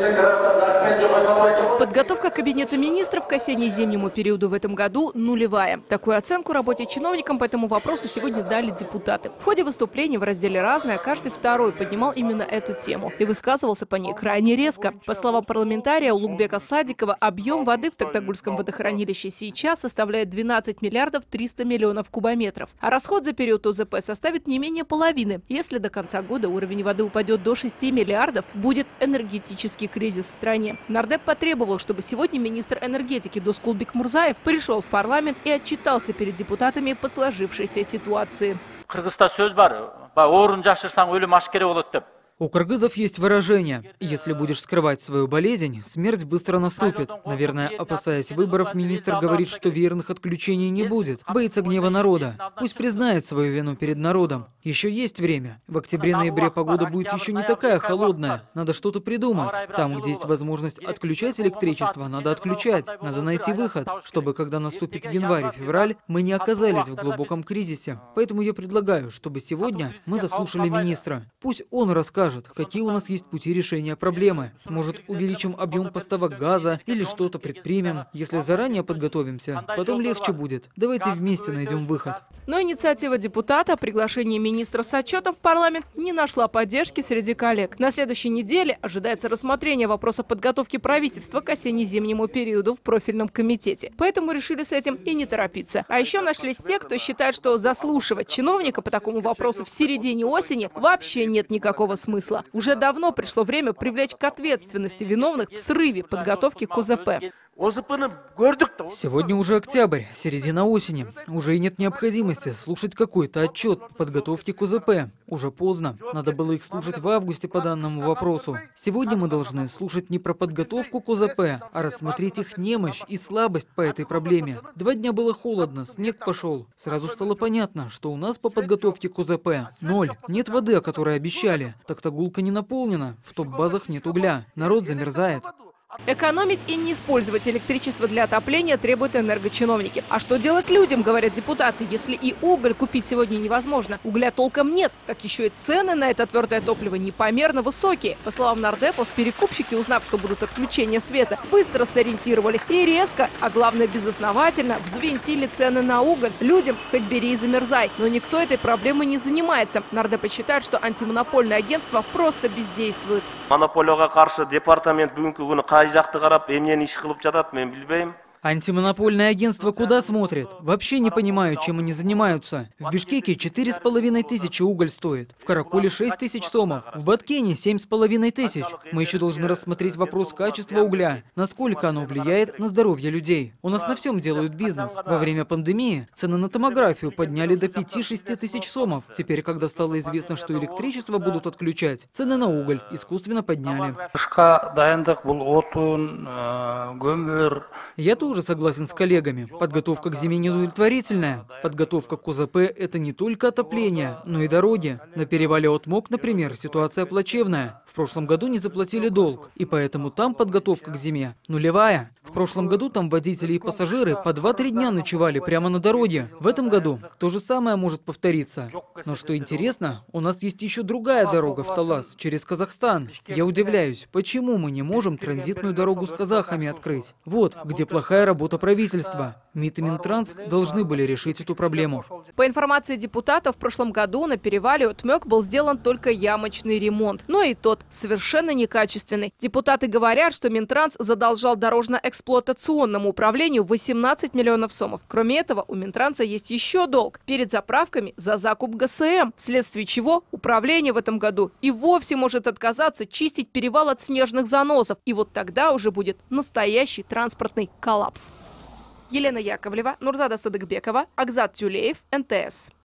Подготовка Кабинета министров к осенне-зимнему периоду в этом году нулевая. Такую оценку работе чиновникам по этому вопросу сегодня дали депутаты. В ходе выступления в разделе «Разное» каждый второй поднимал именно эту тему и высказывался по ней крайне резко. По словам парламентария Улугбека Садикова, объем воды в Токтагульском водохранилище сейчас составляет 12 миллиардов 300 миллионов кубометров. А расход за период ОЗП составит не менее половины. Если до конца года уровень воды упадет до 6 миллиардов, будет энергетический кризис в стране. Нардеп потребовал, чтобы сегодня министр энергетики Доскулбек Мурзаев пришел в парламент и отчитался перед депутатами по сложившейся ситуации. У кыргызов есть выражение: если будешь скрывать свою болезнь, смерть быстро наступит. Наверное, опасаясь выборов, министр говорит, что верных отключений не будет. Боится гнева народа. Пусть признает свою вину перед народом. Еще есть время. В октябре-ноябре погода будет еще не такая холодная. Надо что-то придумать. Там, где есть возможность отключать электричество, надо отключать. Надо найти выход, чтобы, когда наступит январь и февраль, мы не оказались в глубоком кризисе. Поэтому я предлагаю, чтобы сегодня мы заслушали министра. Пусть он расскажет, какие у нас есть пути решения проблемы. Может, увеличим объем поставок газа или что-то предпримем. Если заранее подготовимся, потом легче будет. Давайте вместе найдем выход. Но инициатива депутата о приглашении министра с отчетом в парламент не нашла поддержки среди коллег. На следующей неделе ожидается рассмотрение вопроса подготовки правительства к осенне-зимнему периоду в профильном комитете. Поэтому решили с этим и не торопиться. А еще нашлись те, кто считает, что заслушивать чиновника по такому вопросу в середине осени вообще нет никакого смысла. Уже давно пришло время привлечь к ответственности виновных в срыве подготовки к ОЗП. Сегодня уже октябрь, середина осени. Уже и нет необходимости слушать какой-то отчет по подготовке к ОЗП. Уже поздно. Надо было их слушать в августе по данному вопросу. Сегодня мы должны слушать не про подготовку к ОЗП, а рассмотреть их немощь и слабость по этой проблеме. 2 дня было холодно, снег пошел. Сразу стало понятно, что у нас по подготовке к ОЗП 0. Нет воды, о которой обещали. Токтагулка не наполнена, в топ-базах нет угля. Народ замерзает. Экономить и не использовать электричество для отопления требуют энергочиновники. А что делать людям, говорят депутаты, если и уголь купить сегодня невозможно? Угля толком нет, так еще и цены на это твердое топливо непомерно высокие. По словам нардепов, перекупщики, узнав, что будут отключения света, быстро сориентировались и резко, а главное безосновательно, взвинтили цены на уголь. Людям хоть бери и замерзай. Но никто этой проблемой не занимается. Нардепы считают, что антимонопольное агентство просто бездействует. Антимонопольное агентство куда смотрит? Вообще не понимаю, чем они занимаются. В Бишкеке 4500 уголь стоит, в Караколе 6000 сомов, в Баткене 7500. Мы еще должны рассмотреть вопрос качества угля, насколько оно влияет на здоровье людей. У нас на всем делают бизнес. Во время пандемии цены на томографию подняли до 5-6 тысяч сомов. Теперь, когда стало известно, что электричество будут отключать, цены на уголь искусственно подняли. Я тоже согласен с коллегами. Подготовка к зиме неудовлетворительная. Подготовка к ОЗП – это не только отопление, но и дороги. На перевале Отмок, например, ситуация плачевная. В прошлом году не заплатили долг, и поэтому там подготовка к зиме нулевая. В прошлом году там водители и пассажиры по 2-3 дня ночевали прямо на дороге. В этом году то же самое может повториться. Но что интересно, у нас есть еще другая дорога в Талас, через Казахстан. Я удивляюсь, почему мы не можем транзитную дорогу с казахами открыть? Вот где плохая работа правительства. МИД и Минтранс должны были решить эту проблему. По информации депутатов, в прошлом году на перевале Отмек был сделан только ямочный ремонт. Но и тот совершенно некачественный. Депутаты говорят, что Минтранс задолжал дорожно-эксплуатационному управлению 18 миллионов сомов. Кроме этого, у Минтранса есть еще долг перед заправками за закуп ГСМ, вследствие чего управление в этом году и вовсе может отказаться чистить перевал от снежных заносов. И вот тогда уже будет настоящий транспортный коллапс. Елена Яковлева, Нурзада Садыкбекова, Акзат Тюлеев, НТС.